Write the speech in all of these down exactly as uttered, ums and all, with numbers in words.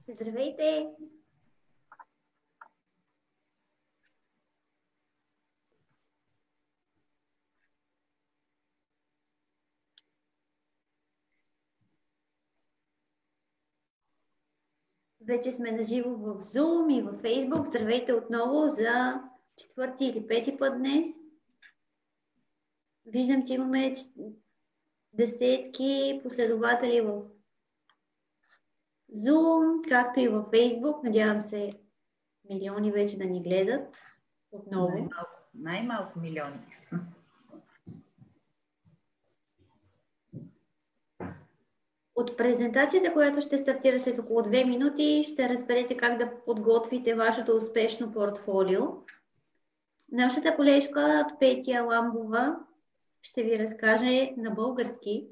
Здравейте! Вече сме наживо в Zoom и в Facebook. Здравейте отново за четвърти или пети път днес. Виждам, че имаме десетки последователи в Zoom, както и в Facebook. Надявам се милиони вече да ни гледат отново. Най-малко, най-малко милиони. От презентацията, която ще стартира след около две минути, ще разберете как да подготвите вашето успешно портфолио. Нашата колежка Петя Ламбова ще ви разкаже на български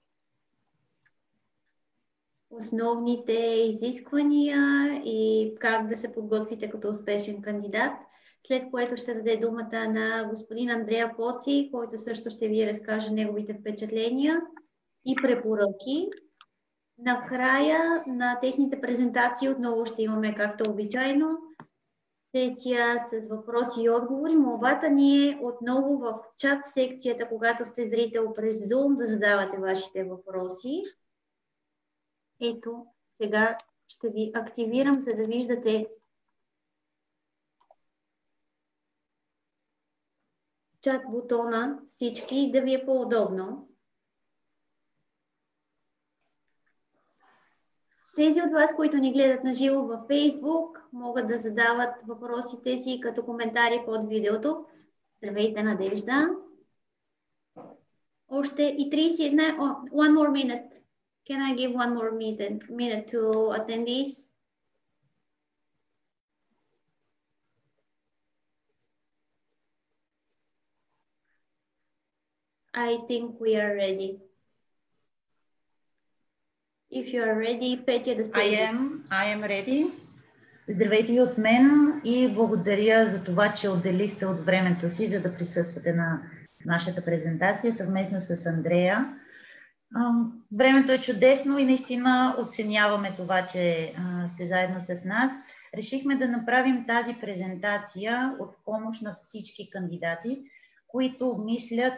основните изисквания и как да се подготвите като успешен кандидат, след което ще даде думата на господин Андрея Поци, който също ще ви разкаже неговите впечатления и препоръки. Накрая на техните презентации отново ще имаме, както обичайно, сесия с въпроси и отговори. Молбата ни е отново в чат секцията, когато сте зрител през Zoom, да задавате вашите въпроси. Ето, сега ще ви активирам, за да виждате чат бутона всички, да ви е по-удобно. Тези от вас, които ни гледат на живо във Facebook, могат да задават въпросите си като коментари под видеото. Здравейте, Надежда! Още и тридесет и една... Oh, one more minute. Can I give one more minute, minute to attendees? I think we are ready. If you are ready, Петя, да сте. I am, I am ready. Здравейте и от мен и благодаря за това, че отделихте от времето си, за да присъствате на нашата презентация съвместно с Андрея. Времето е чудесно и наистина оценяваме това, че сте заедно с нас. Решихме да направим тази презентация от помощ на всички кандидати, които мислят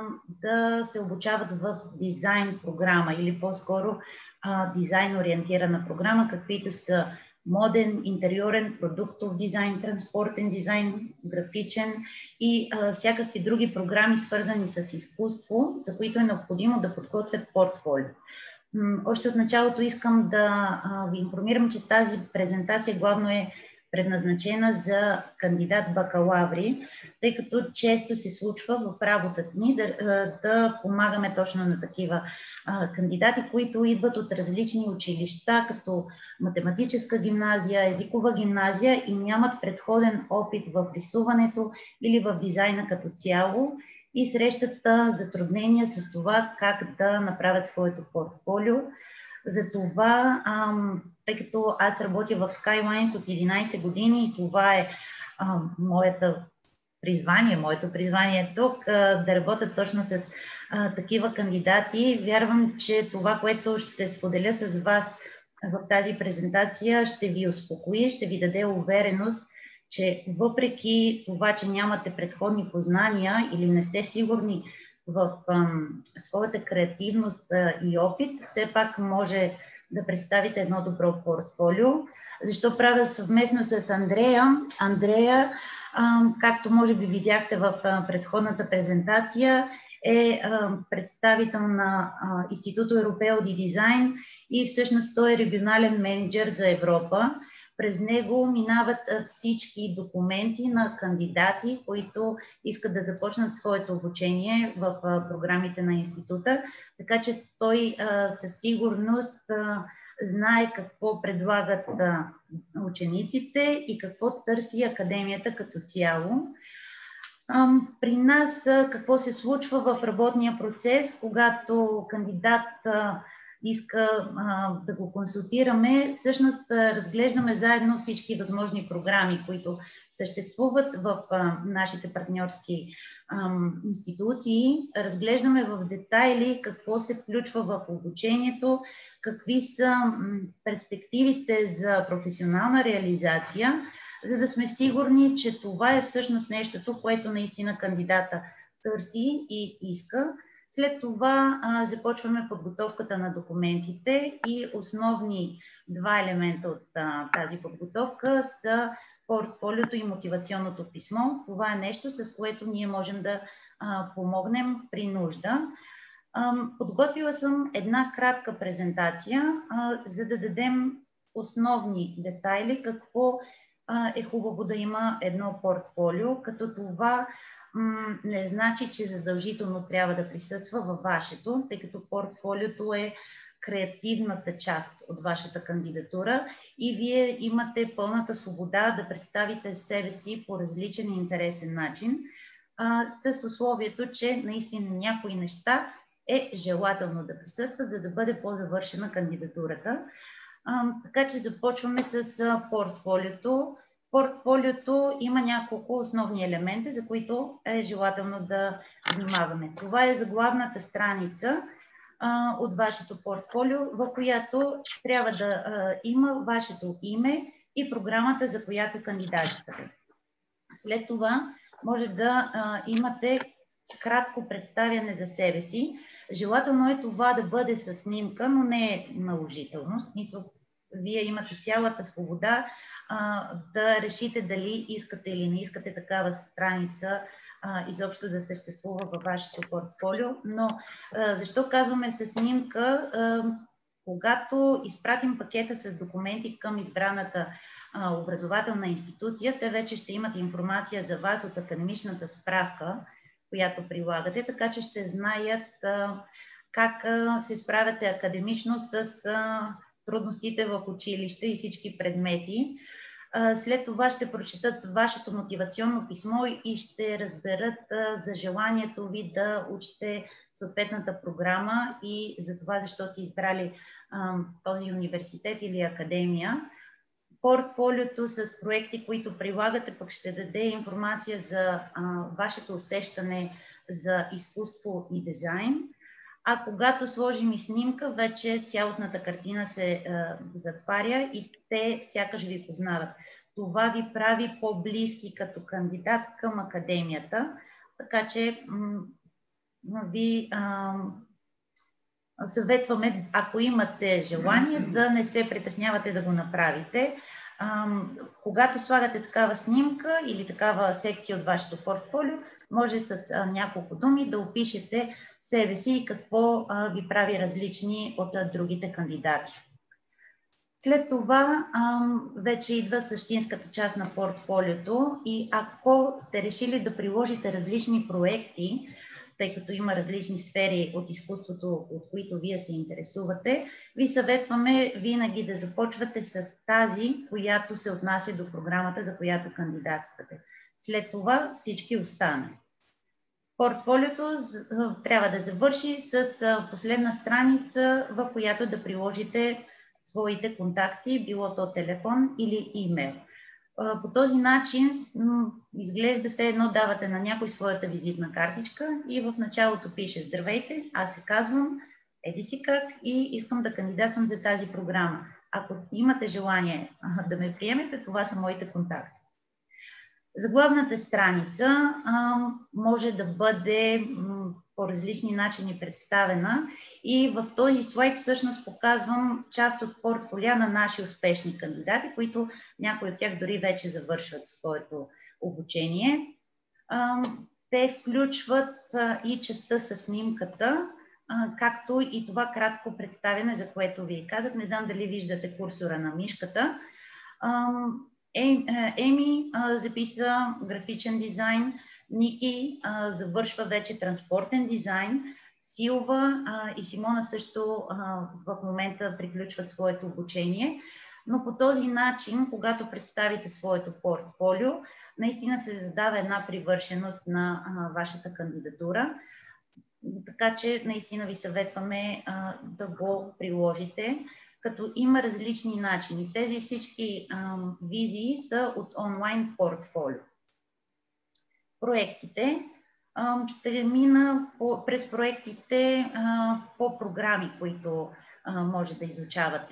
да се обучават в дизайн програма или по-скоро дизайн ориентирана програма, каквито са моден, интериорен, продуктов дизайн, транспортен дизайн, графичен и а, всякакви други програми, свързани с изкуство, за които е необходимо да подготвят портфолио. М- още от началото искам да а, ви информирам, че тази презентация главно е предназначена за кандидат бакалаври, тъй като често се случва в работата ни да, да помагаме точно на такива а, кандидати, които идват от различни училища, като математическа гимназия, езикова гимназия и нямат предходен опит в рисуването или в дизайна като цяло и срещат а, затруднения с това как да направят своето портфолио. Затова, ам, тъй като аз работя в Skylines от единайсет години и това е ам, моята призвание, моето призвание е тук, а, да работя точно с а, такива кандидати. Вярвам, че това, което ще споделя с вас в тази презентация, ще ви успокои, ще ви даде увереност, че въпреки това, че нямате предходни познания или не сте сигурни в ам, своята креативност а, и опит, все пак може да представите едно добро портфолио. Защо правя съвместно с Андрея? Андрея, ам, както може би видяхте в а, предходната презентация, е а, представител на а, Институто Европео ди Дизайн и всъщност той е регионален менеджер за Европа. През него минават всички документи на кандидати, които искат да започнат своето обучение в програмите на института, така че той със сигурност знае какво предлагат учениците и какво търси академията като цяло. При нас какво се случва в работния процес, когато кандидат иска а, да го консултираме, всъщност а, разглеждаме заедно всички възможни програми, които съществуват в а, нашите партньорски а, институции. Разглеждаме в детайли какво се включва в обучението, какви са м, перспективите за професионална реализация, за да сме сигурни, че това е всъщност нещото, което наистина кандидата търси и иска. След това а, започваме подготовката на документите и основни два елемента от а, тази подготовка са портфолиото и мотивационното писмо. Това е нещо, с което ние можем да а, помогнем при нужда. А, подготвила съм една кратка презентация, а, за да дадем основни детайли, какво а, е хубаво да има едно портфолио, като това не значи, че задължително трябва да присъства във вашето, тъй като портфолиото е креативната част от вашата кандидатура и вие имате пълната свобода да представите себе си по различен и интересен начин, а, с условието, че наистина някои неща е желателно да присъстват, за да бъде по-завършена кандидатурата. А, така че започваме с а, портфолиото. Портфолиото има няколко основни елементи, за които е желателно да внимаваме. Това е заглавната страница а, от вашето портфолио, в която трябва да а, има вашето име и програмата, за която кандидатствате. След това може да а, имате кратко представяне за себе си. Желателно е това да бъде със снимка, но не е наложително. Вие имате цялата свобода а, да решите дали искате или не искате такава страница а, изобщо да съществува във вашето портфолио. Но а, защо казваме със снимка? А, когато изпратим пакета с документи към избраната а, образователна институция, те вече ще имат информация за вас от академичната справка, която прилагате, така че ще знаят а, как а, се справяте академично с а, трудностите в училище и всички предмети. А, след това ще прочитат вашето мотивационно писмо и ще разберат а, за желанието ви да учите съответната програма и за това, защо сте избрали а, този университет или академия. Портфолиото с проекти, които прилагате, пък ще даде информация за а, вашето усещане за изкуство и дизайн. А когато сложим и снимка, вече цялостната картина се а, затваря и те сякаш ви познават. Това ви прави по-близки като кандидат към академията, така че ви а, съветваме, ако имате желание, да не се притеснявате да го направите. А, когато слагате такава снимка или такава секция от вашето портфолио, може с а, няколко думи да опишете себе си и какво а, ви прави различни от а, другите кандидати. След това а, вече идва същинската част на портфолиото и ако сте решили да приложите различни проекти, тъй като има различни сфери от изкуството, от които вие се интересувате, ви съветваме винаги да започвате с тази, която се отнася до програмата, за която кандидатствате. След това всички останали. Портфолиото трябва да завърши с последна страница, в която да приложите своите контакти, било то телефон или имейл. По този начин изглежда се едно давате на някой своята визитна картичка и в началото пише: здравейте, аз се казвам еди си как и искам да кандидатствам за тази програма. Ако имате желание да ме приемете, това са моите контакти. Заглавната страница а, може да бъде м, по различни начини представена и в този слайд всъщност показвам част от портфолио на наши успешни кандидати, които някои от тях дори вече завършват своето обучение. А, те включват а, и частта с снимката, а, както и това кратко представяне, за което ви казах. Не знам дали виждате курсора на мишката. А, Еми а, записа графичен дизайн, Ники а, завършва вече транспортен дизайн, Силва а, и Симона също а, в момента приключват своето обучение, но по този начин, когато представите своето портфолио, наистина се задава една привършеност на а, вашата кандидатура. Така че наистина ви съветваме а, да го приложите, като има различни начини. Тези всички а, визии са от онлайн портфолио. Проектите. А, ще мина по, през проектите а, по програми, които а, може да изучавате.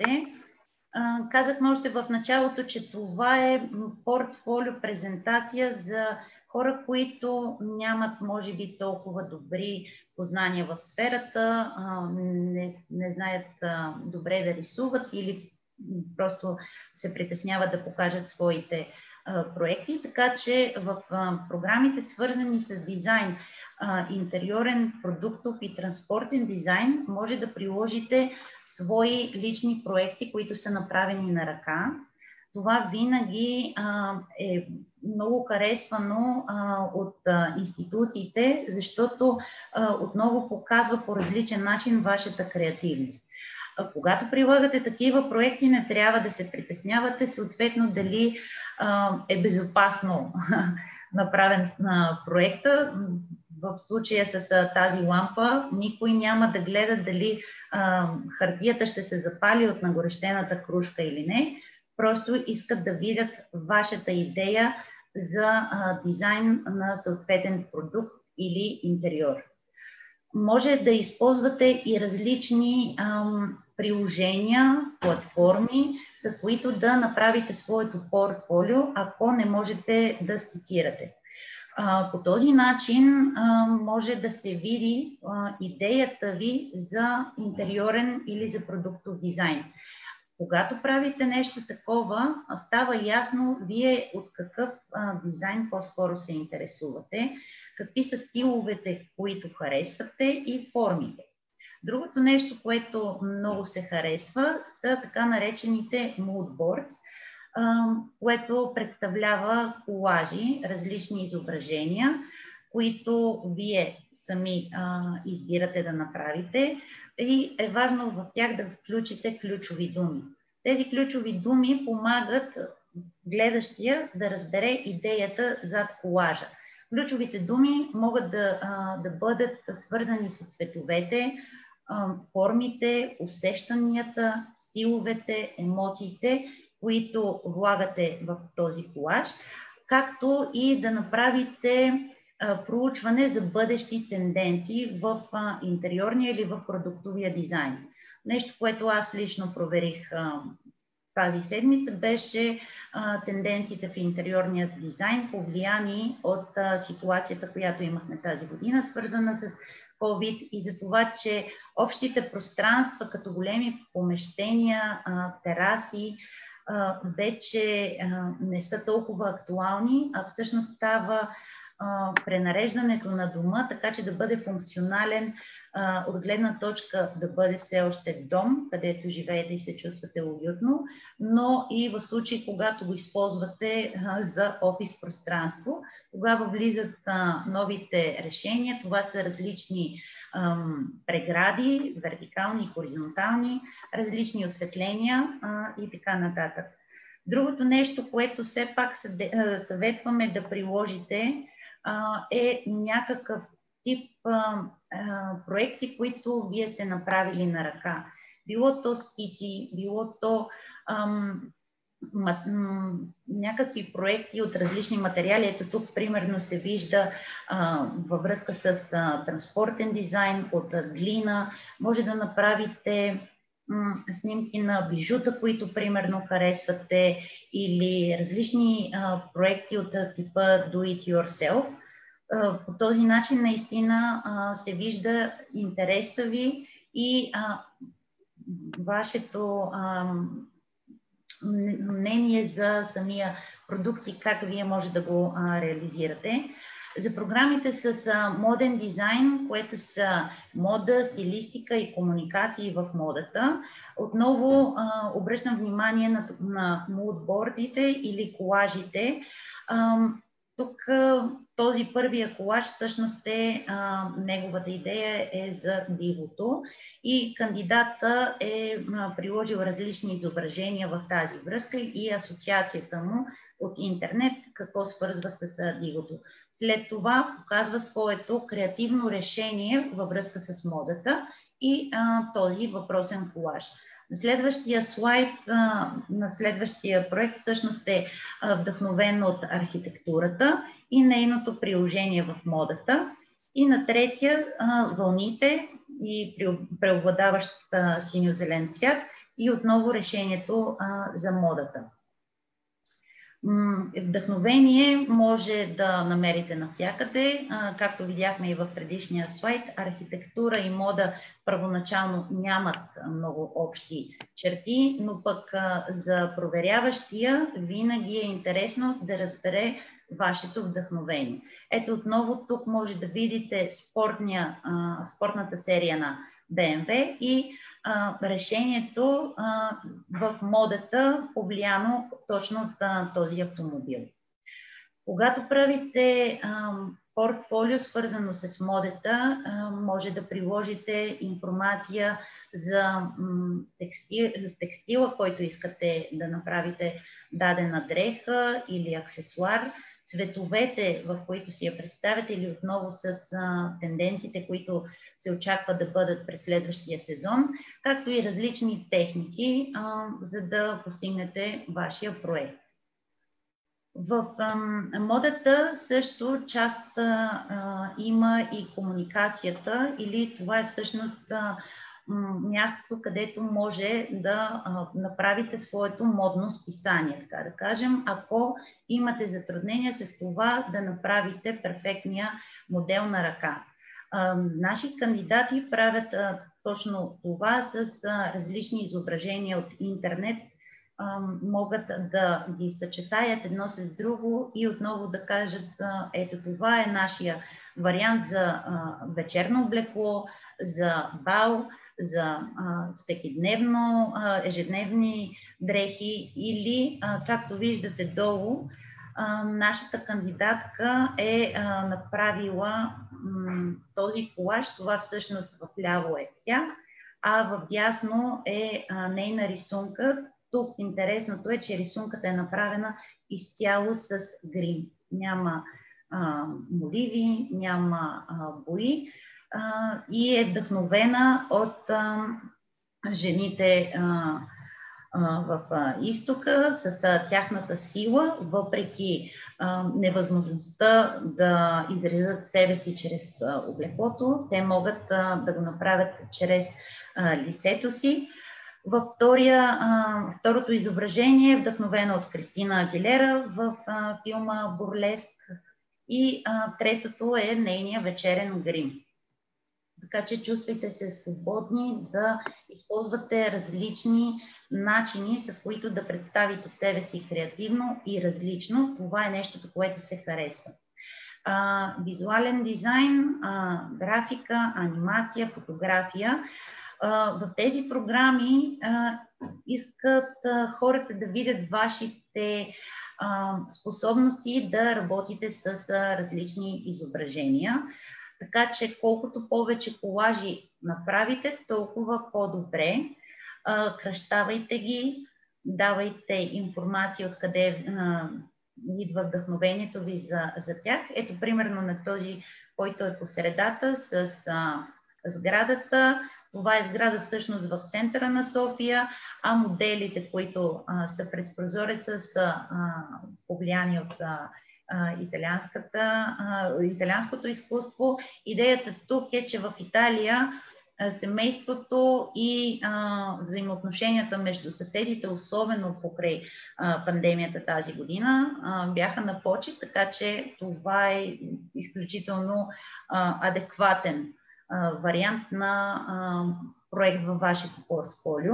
А, казахме още в началото, че това е портфолио презентация за хора, които нямат, може би, толкова добри познания в сферата, не, не знаят добре да рисуват или просто се притесняват да покажат своите проекти. Така че в програмите, свързани с дизайн, интериорен, продуктов и транспортен дизайн, може да приложите свои лични проекти, които са направени на ръка. Това винаги а, е много харесвано а, от а, институциите, защото а, отново показва по различен начин вашата креативност. А, когато прилагате такива проекти, не трябва да се притеснявате съответно дали а, е безопасно направен а, проекта. В случая с а, тази лампа никой няма да гледа дали а, хартията ще се запали от нагорещената кружка или не. Просто искат да видят вашата идея за а, дизайн на съответен продукт или интериор. Може да използвате и различни ам, приложения, платформи, с които да направите своето портфолио, ако не можете да скицирате. А, по този начин а, може да се види а, идеята ви за интериорен или за продуктов дизайн. Когато правите нещо такова, става ясно вие от какъв а, дизайн по-скоро се интересувате, какви са стиловете, които харесвате и формите. Другото нещо, което много се харесва, са така наречените moodboards, а, което представлява колажи, различни изображения, които вие сами а, избирате да направите. И е важно в тях да включите ключови думи. Тези ключови думи помагат гледащия да разбере идеята зад колажа. Ключовите думи могат да, да бъдат свързани с цветовете, формите, усещанията, стиловете, емоциите, които влагате в този колаж, както и да направите проучване за бъдещи тенденции в интериорния или в продуктовия дизайн. Нещо, което аз лично проверих тази седмица, беше тенденциите в интериорния дизайн, повлияни от ситуацията, която имахме тази година, свързана с COVID, и за това, че общите пространства, като големи помещения, тераси, вече не са толкова актуални, а всъщност става пренареждането на дома, така че да бъде функционален, от гледна точка да бъде все още дом, където живеете и се чувствате уютно, но и в случай, когато го използвате за офис пространство. Тогава влизат новите решения. Това са различни прегради, вертикални и хоризонтални, различни осветления и така нататък. Другото нещо, което все пак съветваме да приложите, е някакъв тип а, а, проекти, които вие сте направили на ръка. Било то скици, било то ам, ма, м, някакви проекти от различни материали. Ето тук примерно се вижда а, във връзка с а, транспортен дизайн от а, глина. Може да направите м, снимки на бижута, които примерно харесвате, или различни а, проекти от а, типа Do It Yourself. А, по този начин наистина а, се вижда интереса ви и а, вашето а, мнение за самия продукт и как вие може да го а, реализирате. За програмите с а, моден дизайн, което са мода, стилистика и комуникации в модата, отново а, обръщам внимание на, на мудбордите или колажите. А, Тук този първия колаж всъщност е, а, неговата идея е за дивото и кандидата е а, приложил различни изображения в тази връзка и асоциацията му от интернет, какво свързва с а, дивото. След това показва своето креативно решение във връзка с модата и а, този въпросен колаж. На следващия слайд, на следващия проект всъщност е вдъхновен от архитектурата и нейното приложение в модата. И на третия вълните и преобладаващата синьо-зелен цвят и отново решението за модата. Вдъхновение може да намерите навсякъде, както видяхме и в предишния слайд. Архитектура и мода първоначално нямат много общи черти, но пък за проверяващия винаги е интересно да разбере вашето вдъхновение. Ето отново тук може да видите спортния, спортната серия на Б М В и решението а, в модата, повлияно точно от а, този автомобил. Когато правите а, портфолио, свързано с модата, а, може да приложите информация за текстил, текстила, който искате да направите дадена дреха или аксесуар, цветовете, в които си я представяте, или отново с а, тенденциите, които се очаква да бъдат през следващия сезон, както и различни техники, а, за да постигнете вашия проект. В а, модата също част а, има и комуникацията, или това е всъщност а, мястото, където може да а, направите своето модно списание, така да кажем, ако имате затруднения с това да направите перфектния модел на ръка. А, наши кандидати правят а, точно това с а, различни изображения от интернет, а, могат да ги съчетаят едно с друго и отново да кажат, а, ето това е нашия вариант за а, вечерно облекло, за бал, за а, всекидневно, а, ежедневни дрехи или, а, както виждате долу, а, нашата кандидатка е а, направила м, този колаж, това всъщност в ляво е тя, а в дясно е а, нейна рисунка. Тук интересното е, че рисунката е направена изцяло с грим. Няма а, моливи, няма а, бои. Uh, и е вдъхновена от uh, жените uh, uh, в uh, изтока с uh, тяхната сила, въпреки uh, невъзможността да изразят себе си чрез uh, облеклото, те могат uh, да го направят чрез uh, лицето си. Във втория, uh, второто изображение е вдъхновено от Кристина Агилера в uh, филма Бурлеск и uh, третото е нейния вечерен грим. Така че чувствайте се свободни да използвате различни начини, с които да представите себе си креативно и различно. Това е нещото, което се харесва. А, визуален дизайн, а, графика, анимация, фотография. А, в тези програми а, искат а, хората да видят вашите а, способности да работите с а, различни изображения. Така че колкото повече колажи направите, толкова по-добре. Кръщавайте ги, давайте информация откъде а, идва вдъхновението ви за, за тях. Ето примерно на този, който е по средата с а, сградата. Това е сграда всъщност в центъра на София, а моделите, които а, са през прозореца, са а, повлияни от а, италианското изкуство. Идеята тук е, че в Италия семейството и а, взаимоотношенията между съседите, особено покрай а, пандемията тази година, а, бяха на почет, така че това е изключително а, адекватен а, вариант на а, проект във вашето портфолио.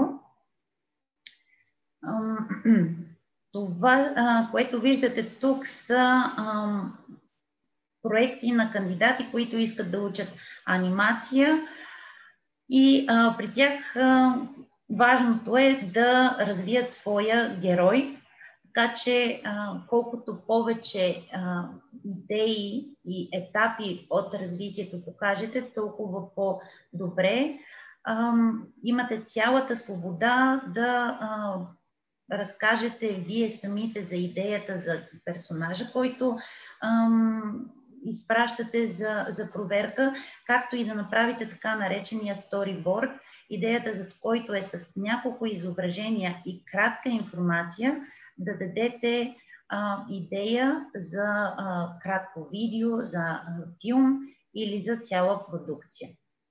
Това, което виждате тук, са проекти на кандидати, които искат да учат анимация и а, при тях а, важното е да развият своя герой. Така че а, колкото повече а, идеи и етапи от развитието покажете, толкова по-добре. А, имате цялата свобода да а, разкажете вие самите за идеята за персонажа, който ам, изпращате за, за проверка, както и да направите така наречения сториборд, идеята за който е с няколко изображения и кратка информация, да дадете а, идея за а, кратко видео, за а, филм или за цяла продукция.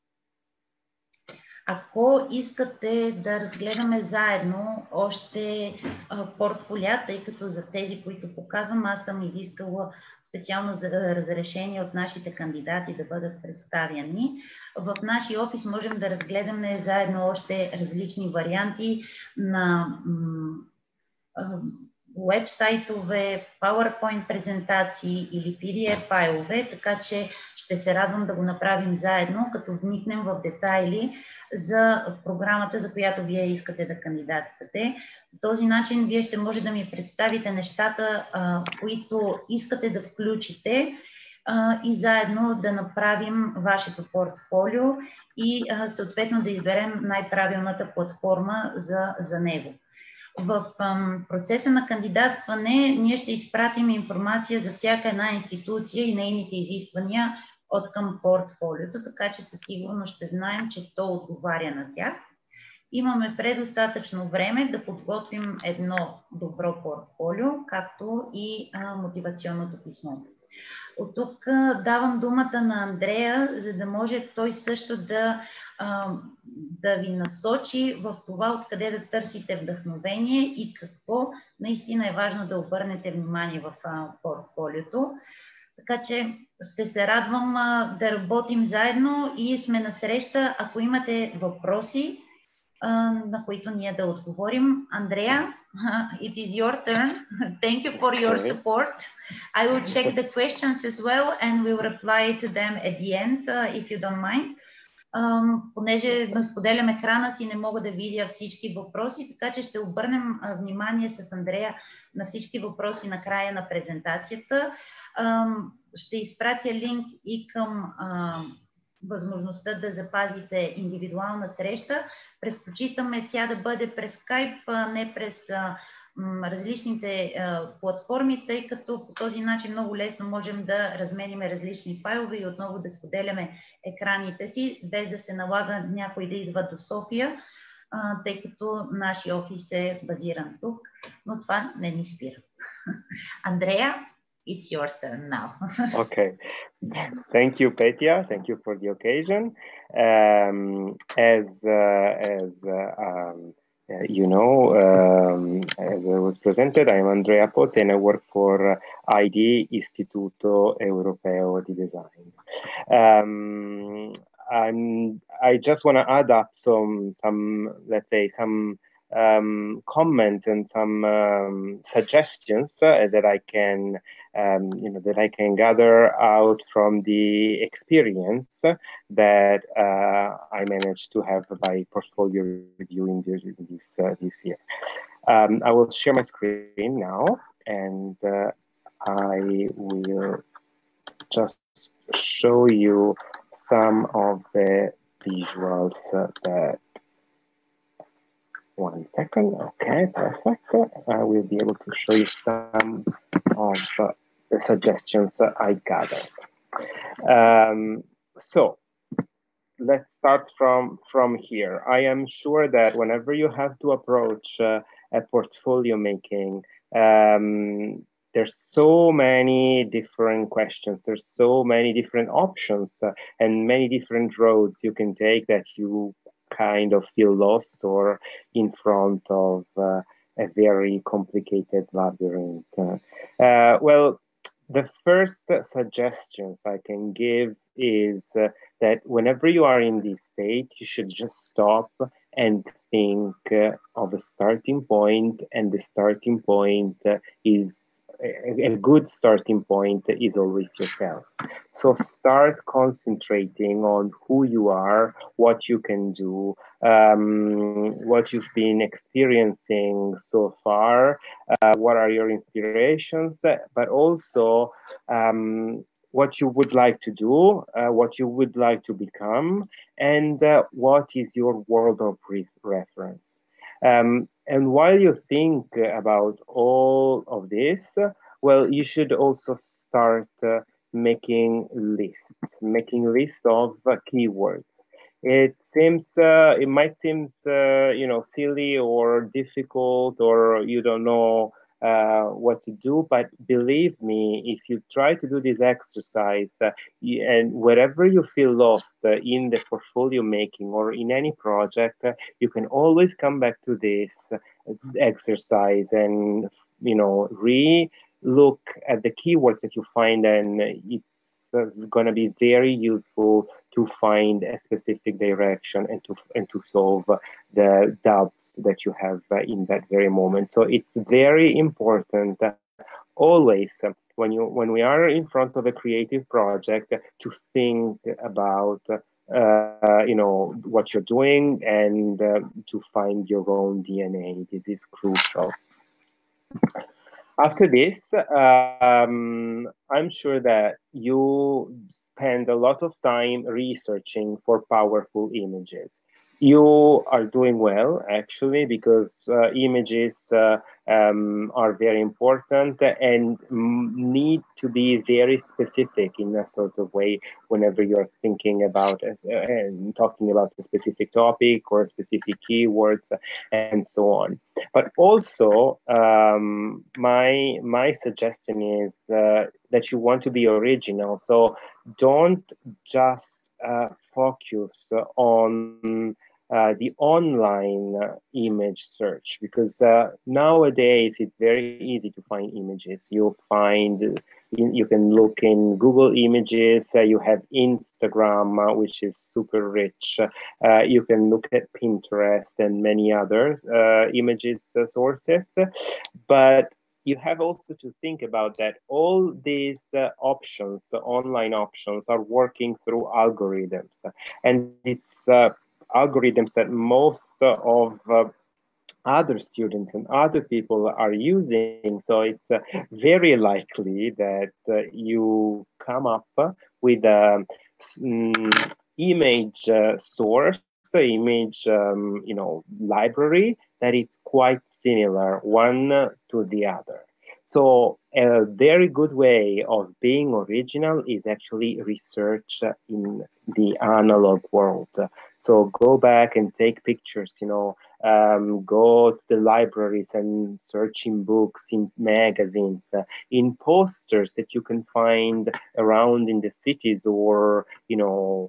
Ако искате да разгледаме заедно още а, портфолия, тъй като за тези, които показвам, аз съм изискала специално за разрешение от нашите кандидати да бъдат представяни. В нашия офис можем да разгледаме заедно още различни варианти на уебсайтове, PowerPoint презентации или пи ди еф файлове, така че ще се радвам да го направим заедно, като вникнем в детайли за програмата, за която вие искате да кандидатствате. По този начин вие ще може да ми представите нещата, които искате да включите и заедно да направим вашето портфолио и съответно да изберем най-правилната платформа за, за него. В процеса на кандидатстване ние ще изпратим информация за всяка една институция и нейните изисквания от към портфолиото, така че със сигурност ще знаем, че то отговаря на тях. Имаме предостатъчно време да подготвим едно добро портфолио, както и а, мотивационното писмо. От тук давам думата на Андрея, за да може той също да, да ви насочи в това откъде да търсите вдъхновение и какво наистина е важно да обърнете внимание в портфолиото. Така че ще се радвам да работим заедно и сме на среща, ако имате въпроси, на които ние да отговорим. Андрея, it is your turn. Thank you for your support. I will check the questions as well and will reply to them at the end, uh, if you don't mind. Um, понеже споделям екрана си, не мога да видя всички въпроси, така че ще обърнем uh, внимание с Андрея на всички въпроси на края на презентацията. Um, ще изпратя линк и към uh, възможността да запазите индивидуална среща. Предпочитаме тя да бъде през Skype, не през а, м, различните а, платформи, тъй като по този начин много лесно можем да размениме различни файлове и отново да споделяме екраните си, без да се налага някой да идва до София, а, тъй като нашия офис е базиран тук, но това не ни спира. Андрея, it's your turn now. Okay. Thank you, Petya. Thank you for the occasion. Um, as uh, as uh, um, you know, um, as I was presented, I am Andrea Pozzi and I work for uh, I D, Istituto Europeo di Design. Um, I'm, I just want to add up some, some, let's say, some um, comment and some um, suggestions uh, that I can, um, you know, that I can gather out from the experience that uh, I managed to have by portfolio review in this this, uh, this year. Um, I will share my screen now, and uh, I will just show you some of the visuals uh, that. One second. Okay, perfect. I will be able to show you some of uh, the suggestions uh, I gathered. Um, so let's start from, from here. I am sure that whenever you have to approach uh, a portfolio making, um, there's so many different questions, there's so many different options uh, and many different roads you can take that you kind of feel lost or in front of uh, a very complicated labyrinth. Uh, uh, well, the first suggestions I can give is uh, that whenever you are in this state, you should just stop and think uh, of a starting point, and the starting point uh, is a, a good starting point is always yourself. So start concentrating on who you are, what you can do, um, what you've been experiencing so far, uh, what are your inspirations, but also um, what you would like to do, uh, what you would like to become, and uh, what is your world of re reference. Um, and while you think about all of this, well, you should also start uh, making lists, making lists of uh, keywords. It seems, uh, it might seem, uh, you know, silly or difficult, or you don't know uh, what to do. But believe me, if you try to do this exercise, uh, you, and wherever you feel lost uh, in the portfolio making or in any project, uh, you can always come back to this uh, exercise and, you know, re-look at the keywords that you find, and it's uh, going to be very useful to find a specific direction and to and to solve the doubts that you have uh, in that very moment. So it's very important uh, always uh, when you when we are in front of a creative project uh, to think about uh, you know what you're doing and uh, to find your own D N A. This is crucial. After this, um, I'm sure that you spend a lot of time researching for powerful images. You are doing well, actually, because uh, images uh, um, are very important and need to be very specific in a sort of way whenever you're thinking about uh, and talking about a specific topic or specific keywords and so on. But also, um, my my suggestion is uh, that you want to be original. So don't just uh, focus on uh, the online uh, image search, because uh, nowadays it's very easy to find images. You find you can look in Google Images. Uh, you have Instagram, uh, which is super rich. Uh, you can look at Pinterest and many other uh, images uh, sources. But you have also to think about that all these uh, options, uh, online options, are working through algorithms. And it's uh, algorithms that most uh, of uh, other students and other people are using. So it's uh, very likely that uh, you come up with an mm, image uh, source, image um, you know library that is quite similar one to the other. So a very good way of being original is actually research in the analog world. So go back and take pictures, you know, um, go to the libraries and search in books, in magazines, uh, in posters that you can find around in the cities, or, you know,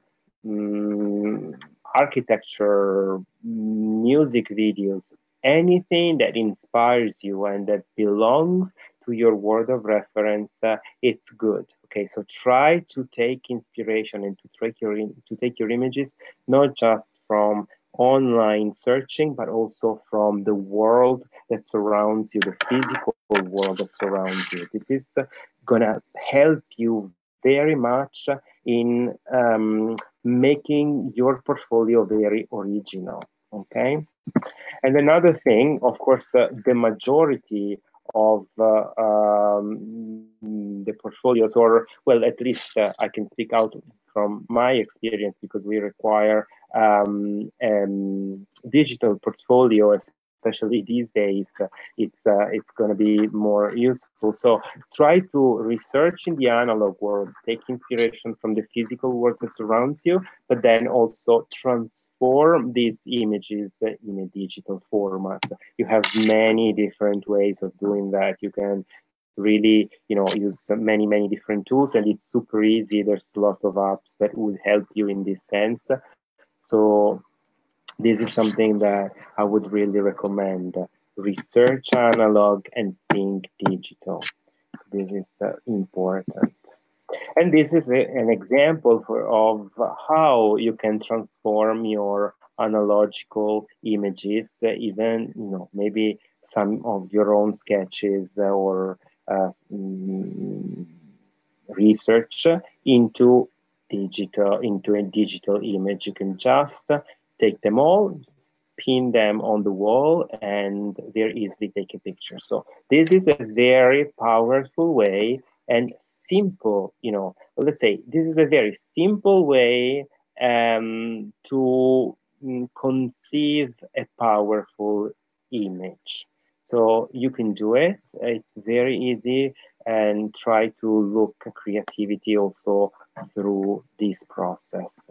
um, architecture, music videos, anything that inspires you and that belongs to your word of reference, uh, it's good. Okay, so try to take inspiration and to take your to take your images not just from online searching, but also from the world that surrounds you, the physical world that surrounds you. This is uh, gonna help you very much in um, making your portfolio very original. Okay, and another thing, of course, uh, the majority of uh, um, the portfolios, or well, at least uh, I can speak out from my experience, because we require um, um, digital portfolio, especially these days. Uh, it's uh, it's going to be more useful. So try to research in the analog world, take inspiration from the physical world that surrounds you, but then also transform these images in a digital format. You have many different ways of doing that. You can really, you know, use many, many different tools, and it's super easy. There's a lot of apps that would help you in this sense. So this is something that I would really recommend. Research analog and think digital. So this is uh, important. And this is a, an example for, of how you can transform your analogical images, uh, even, you know, maybe some of your own sketches uh, or uh, mm, research into digital, into a digital image. You can just take them all, pin them on the wall, and very easily take a picture. So this is a very powerful way and simple, you know, let's say this is a very simple way um, to mm, conceive a powerful image. So you can do it. It's very easy, and try to look at creativity also through this process.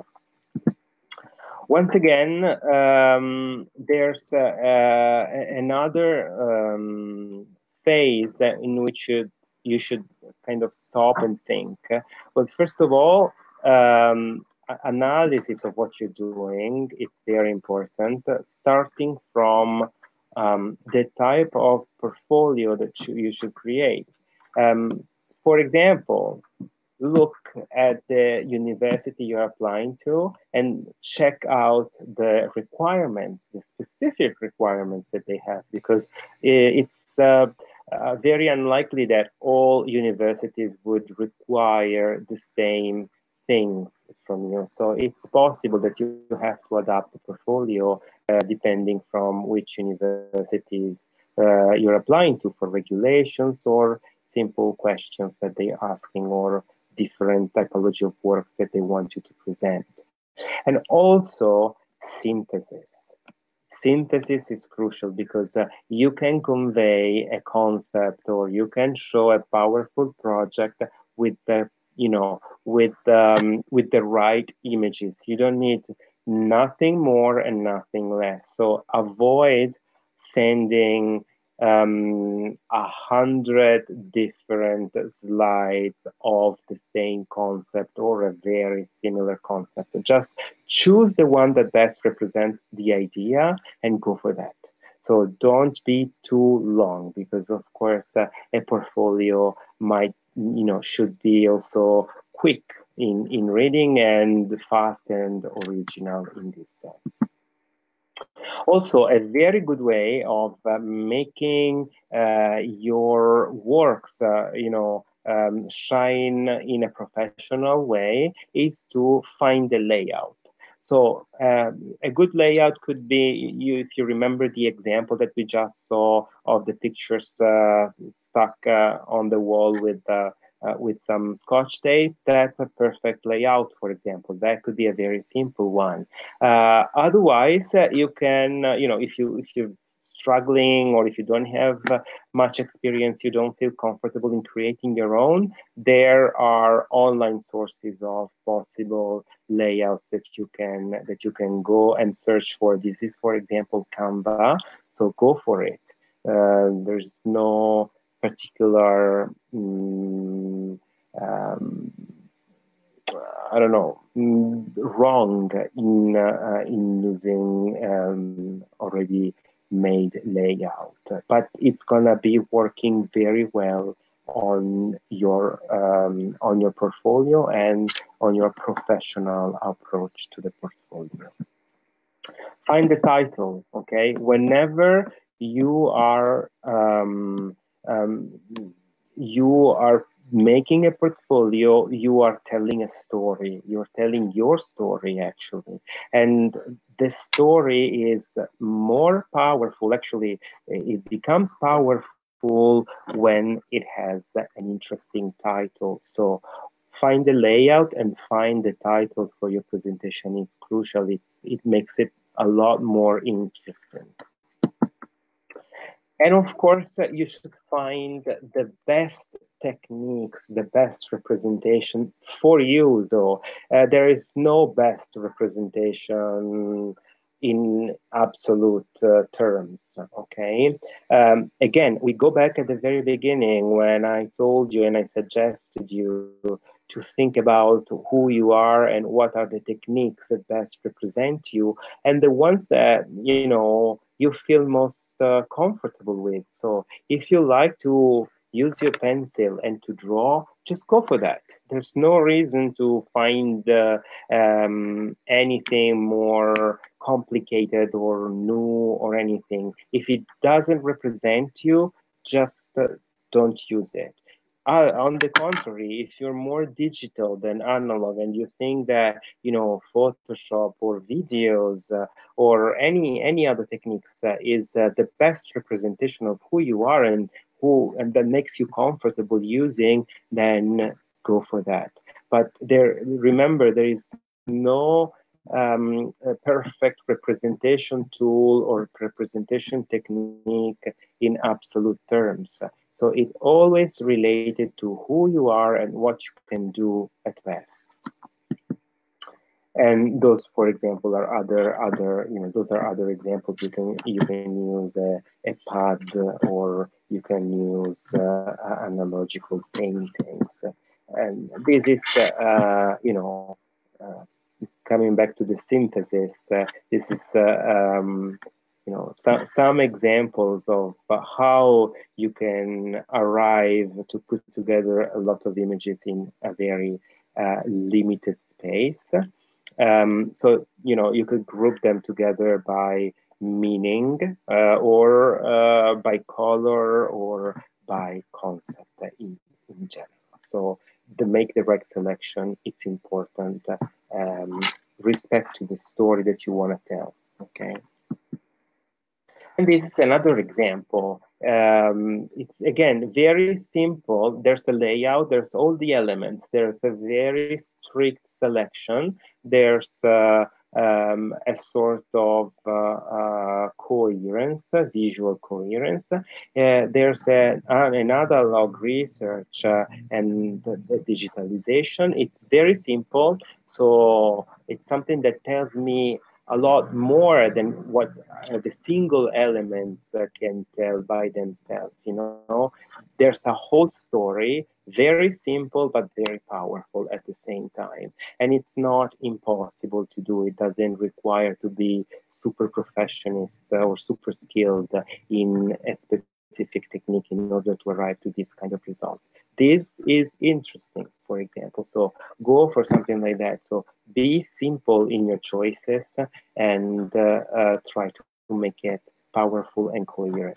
Once again, um, there's uh, uh, another um, phase in which you, you should kind of stop and think. But first of all, um, analysis of what you're doing is very important, starting from um, the type of portfolio that you, you should create. Um, for example, look at the university you're applying to and check out the requirements, the specific requirements that they have, because it's uh, uh, very unlikely that all universities would require the same things from you. So it's possible that you have to adapt the portfolio uh, depending from which universities uh, you're applying to, for regulations or simple questions that they're asking, or different typology of works that they want you to present. And also synthesis. Synthesis is crucial, because uh, you can convey a concept, or you can show a powerful project with the, you know, with um, with the right images. You don't need nothing more and nothing less. So avoid sending um, a hundred different slides of the same concept or a very similar concept. Just choose the one that best represents the idea and go for that. So don't be too long, because of course uh, a portfolio might, you know, should be also quick in, in reading and fast and original in this sense. Also, a very good way of uh, making uh, your works, uh, you know, um, shine in a professional way is to find the layout. So um, a good layout could be, you, if you remember the example that we just saw of the pictures uh, stuck uh, on the wall with uh, Uh, with some Scotch tape, that's a perfect layout, for example. That could be a very simple one. Uh, otherwise, uh, you can, uh, you know, if you if you're struggling, or if you don't have uh, much experience, you don't feel comfortable in creating your own, there are online sources of possible layouts that you can that you can go and search for. This is, for example, Canva. So go for it. Uh, there's no particular um, um, I don't know, wrong in uh, in using um, already made layout, but it's gonna be working very well on your um, on your portfolio and on your professional approach to the portfolio. Find the title, okay? Whenever you are um, um, you are making a portfolio, you are telling a story. You're telling your story, actually. And the story is more powerful. Actually, it becomes powerful when it has an interesting title. So find the layout and find the title for your presentation. It's crucial. It's, it makes it a lot more interesting. And of course, uh, you should find the best techniques, the best representation for you, though. Uh, there is no best representation in absolute uh, terms, okay? Um, again, we go back at the very beginning when I told you and I suggested you to think about who you are and what are the techniques that best represent you, and the ones that, you know, you feel most uh, comfortable with. So if you like to use your pencil and to draw, just go for that. There's no reason to find uh, um, anything more complicated or new or anything. If it doesn't represent you, just uh, don't use it. Uh, on the contrary, if you're more digital than analog and you think that, you know, Photoshop or videos uh, or any any other techniques uh, is uh, the best representation of who you are and who and that makes you comfortable using, then go for that. But there, remember, there is no um, a perfect representation tool or representation technique in absolute terms. So it always related to who you are and what you can do at best. And those, for example, are other other you know those are other examples. You can you can use a, a pad, or you can use uh, analogical paintings, and this is uh, you know uh, coming back to the synthesis. Uh, this is uh, um, you know some some examples of how you can arrive to put together a lot of images in a very uh, limited space. Um, so, you know, you could group them together by meaning uh, or uh, by color or by concept in, in general. So to make the right selection, it's important. Um, respect to the story that you want to tell, okay? And this is another example. Um, it's, again, very simple. There's a layout, there's all the elements, there's a very strict selection, there's uh, um, a sort of uh, uh, coherence, uh, visual coherence. Uh, there's a, an analog research uh, and the, the digitalization. It's very simple, so it's something that tells me a lot more than what uh, the single elements uh, can tell by themselves. You know, there's a whole story, very simple but very powerful at the same time. And it's not impossible to do. It doesn't require to be super professionist or super skilled in a specific specific technique in order to arrive to this kind of results. This is interesting, for example. So go for something like that. So be simple in your choices and uh, uh, try to make it powerful and coherent.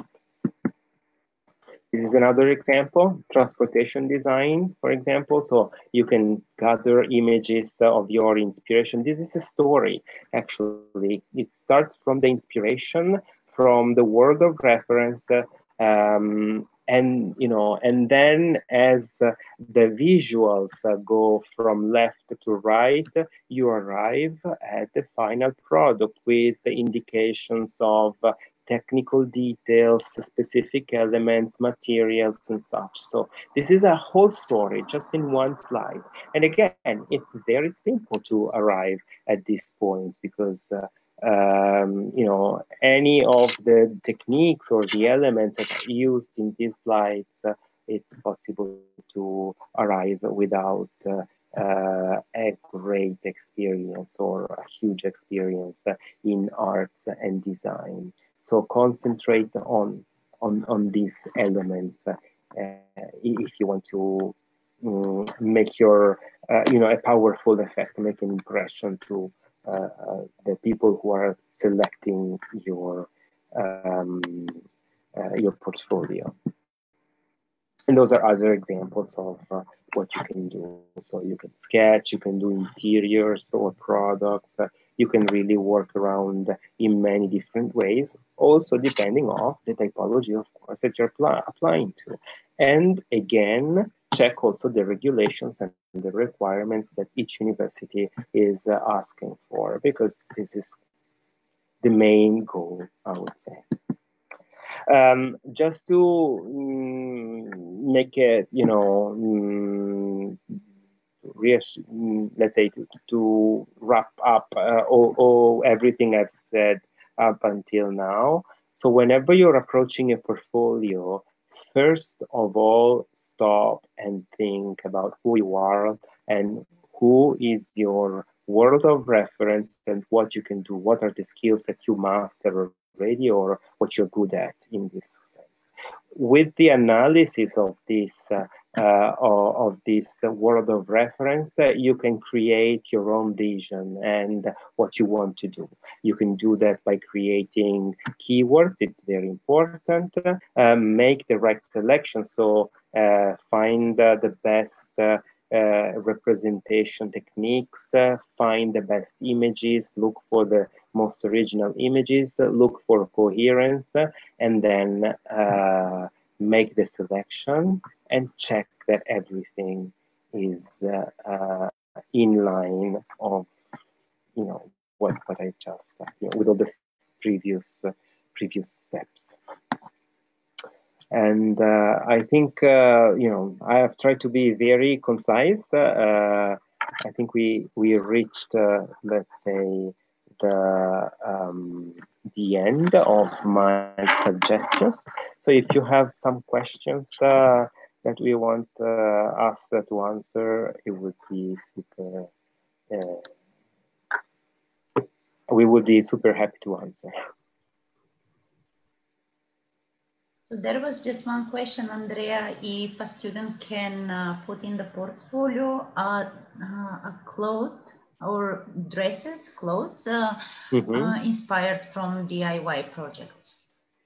This is another example, transportation design, for example. So you can gather images of your inspiration. This is a story, actually. It starts from the inspiration, from the world of reference, uh, um, and, you know, and then as uh, the visuals uh, go from left to right, you arrive at the final product with the indications of uh, technical details, specific elements, materials, and such. So this is a whole story just in one slide. And again, it's very simple to arrive at this point because, uh, um, you know, any of the techniques or the elements that are used in these slides, uh, it's possible to arrive without uh, uh, a great experience or a huge experience uh, in arts and design. So concentrate on on on these elements uh, if you want to um, make your uh, you know a powerful effect, make an impression to uh, uh, the people who are selecting your um, uh, your portfolio. And those are other examples of uh, what you can do. So you can sketch, you can do interiors or products. Uh, you can really work around in many different ways, also depending on the typology, of course, that you're applying to. And again, check also the regulations and the requirements that each university is uh, asking for, because this is the main goal, I would say. Um, just to mm, make it, you know, mm, let's say to, to wrap up uh, all, all everything I've said up until now. So whenever you're approaching a portfolio, first of all, stop and think about who you are and who is your world of reference and what you can do. What are the skills that you master already or what you're good at in this sense. With the analysis of this uh, uh, of, of this world of reference, uh, you can create your own vision and what you want to do. You can do that by creating keywords. It's very important. Uh, make the right selection. So uh, find uh, the best uh, uh, representation techniques, uh, find the best images, look for the most original images, uh, look for coherence, uh, and then uh, make the selection and check that everything is uh, uh, in line of, you know, what what I just uh, you know, with all the previous uh, previous steps. And uh, I think uh, you know, I have tried to be very concise. Uh, I think we we reached uh, let's say the um, the end of my suggestions. So if you have some questions uh, that we want uh, us to answer, it would be super. Uh, we would be super happy to answer. So there was just one question, Andrea, if a student can uh, put in the portfolio uh, uh, a cloth or dresses, clothes uh, mm-hmm. uh, inspired from D I Y projects.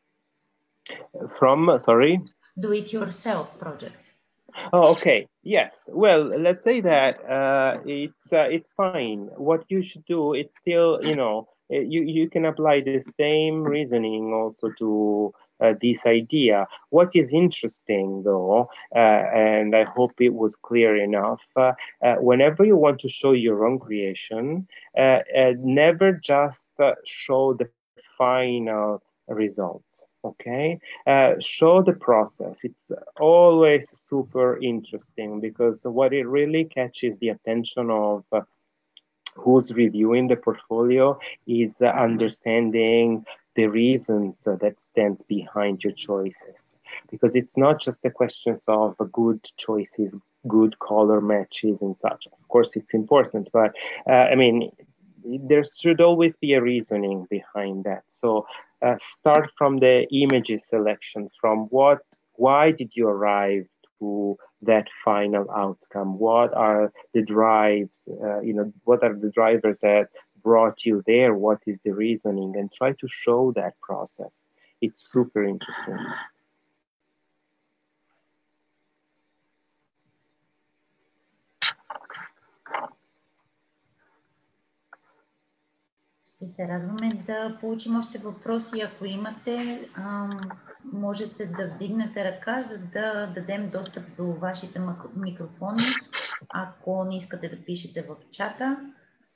From, sorry? Do-it-yourself projects. Oh, okay. Yes. Well, let's say that uh, it's uh, it's fine. What you should do, it's still, you know, you you can apply the same reasoning also to uh, this idea. What is interesting, though, uh, and I hope it was clear enough. Uh, uh, whenever you want to show your own creation, uh, uh, never just uh, show the final result. Okay, uh, show the process. It's always super interesting because what it really catches the attention of uh, who's reviewing the portfolio is uh, understanding the reasons uh, that stands behind your choices, because it's not just a question of uh, good choices, good color matches and such. Of course, it's important, but uh, I mean, there should always be a reasoning behind that. So uh, start from the images selection, from what, why did you arrive to that final outcome? What are the drives, uh, you know, what are the drivers that brought you there? What is the reasoning? And try to show that process. It's super interesting. Ще се радваме да получим още въпроси. Ако имате, можете да вдигнете ръка, за да дадем достъп до вашите микрофони. Ако не искате да пишете в чата.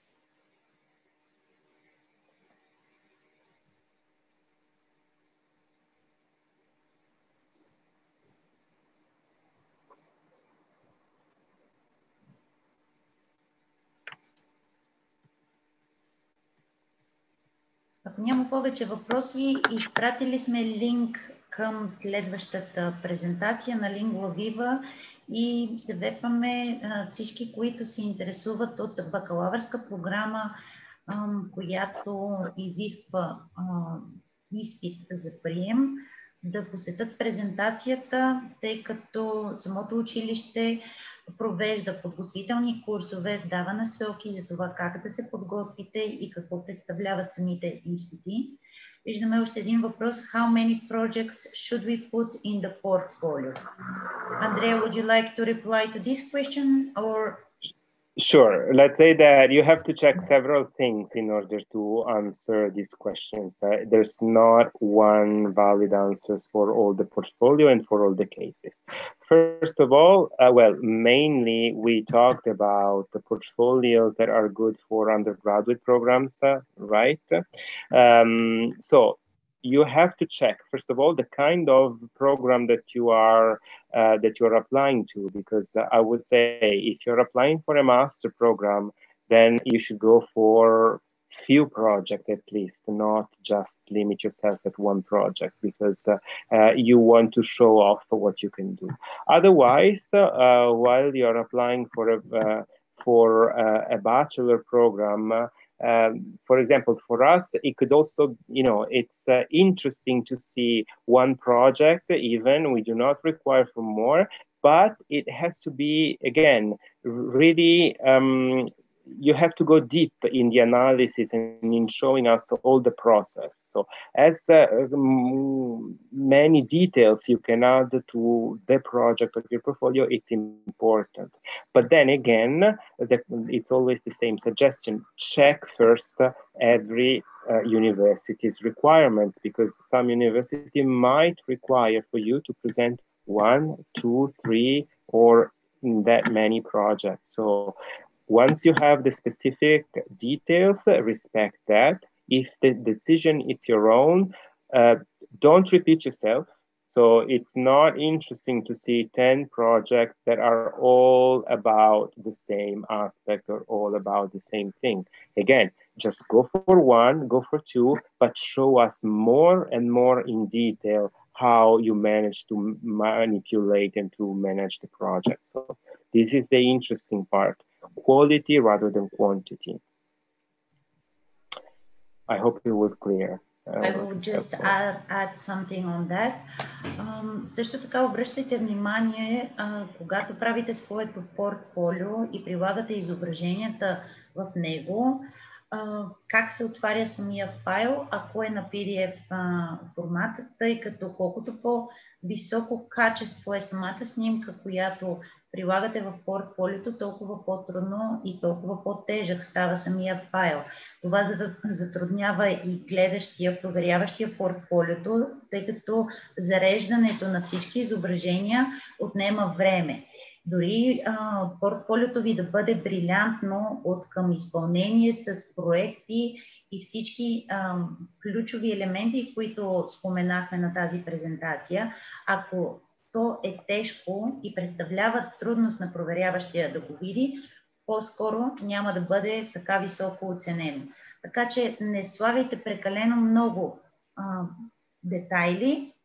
Ако няма повече въпроси, изпратили сме линк към следващата презентация на Lingua Viva и съветваме всички, които се интересуват от бакалавърска програма, която изисква изпит за прием, да посетят презентацията, тъй като самото училище провежда подготвителни курсове, дава насоки за това как да се подготвите и какво представляват самите изпити. Виждаме още един въпрос. How many projects should we put in the portfolio? Andrea, would you like to reply to this question or? Sure. Let's say that you have to check several things in order to answer these questions. Uh, there's not one valid answers for all the portfolio and for all the cases. First of all, uh, well, mainly we talked about the portfolios that are good for undergraduate programs, uh, right? Um, so you have to check, first of all, the kind of program that you are uh, that you're applying to, because uh, I would say if you're applying for a master program, then you should go for few projects at least, not just limit yourself at one project, because uh, uh, you want to show off what you can do. Otherwise, uh, while you're applying for a uh, for uh, a bachelor program, uh, Um, for example, for us, it could also, you know, it's uh, interesting to see one project, even we do not require for more, but it has to be, again, really, um, you have to go deep in the analysis and in showing us all the process. So as uh, many details you can add to the project of your portfolio, it's important. But then again, the, it's always the same suggestion. Check first every uh, university's requirements, because some university might require for you to present one, two, three, or that many projects. So once you have the specific details, uh, respect that. If the decision is your own, uh, don't repeat yourself. So it's not interesting to see ten projects that are all about the same aspect or all about the same thing. Again, just go for one, go for two, but show us more and more in detail how you manage to manipulate and to manage the project. So this is the interesting part. Quality rather than quantity. I hope it was clear. I will just add, add something on that. Um, също така обръщайте внимание, uh, когато правите своето портфолио и прилагате изображенията в него, uh, как се отваря самия файл, ако е на пи ди еф uh, формата, тъй като колкото по-високо качество е самата снимка, която прилагате в портфолиото, толкова по-трудно и толкова по-тежък става самия файл. Това затруднява и гледащия, проверяващия портфолиото, тъй като зареждането на всички изображения отнема време. Дори а, портфолиото ви да бъде брилянтно от към изпълнение с проекти и всички а, ключови елементи, които споменахме на тази презентация, ако то е тежко и представлява трудност на проверяващия да го види, по-скоро няма да бъде така високо оценено. Така че не слагайте прекалено много а, детайли,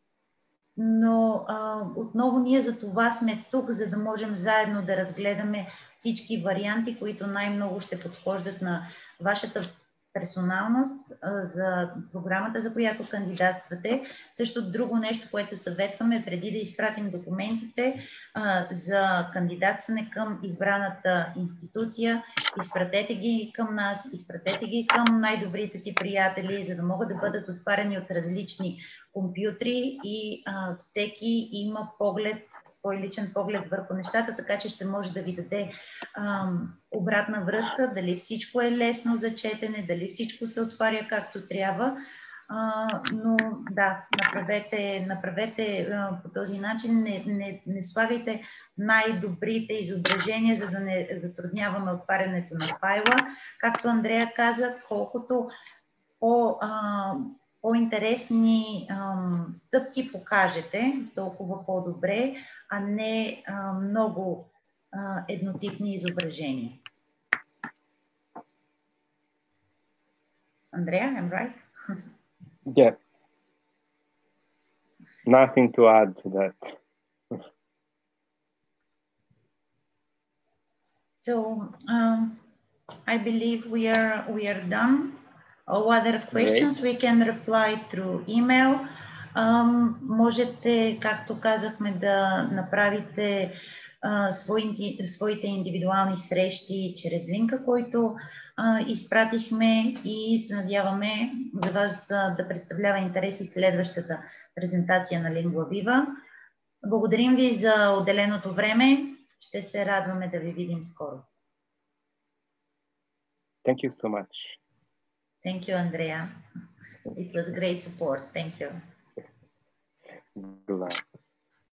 но а, отново ние за това сме тук, за да можем заедно да разгледаме всички варианти, които най-много ще подхождат на вашата персоналност, за програмата, за която кандидатствате. Също друго нещо, което съветваме преди да изпратим документите за кандидатстване към избраната институция, изпратете ги към нас, изпратете ги към най-добрите си приятели, за да могат да бъдат отварени от различни компютри и а, всеки има поглед, свой личен поглед върху нещата, така че ще може да ви даде а, обратна връзка, дали всичко е лесно за четене, дали всичко се отваря както трябва. А, но да, направете, направете а, по този начин, не, не, не слагайте най-добрите изображения, за да не затрудняваме отварянето на файла. Както Андрея каза, колкото по... А, по-интересни ам, стъпки покажете, толкова по-добре, а не а, много а, еднотипни изображения. Andrea, I'm right? Yeah. Nothing to add to that. So, um, I believe we are we are done. All other questions we can reply through email. Um, можете, както казахме, да направите uh, свои, своите индивидуални срещи чрез линка, който uh, изпратихме, и се надяваме за вас uh, да представлява интерес и следващата презентация на Lingua Viva. Благодарим ви за отделеното време. Ще се радваме да ви видим скоро. Thank you so much. Thank you, Andrea. It was great support. Thank you. Good luck.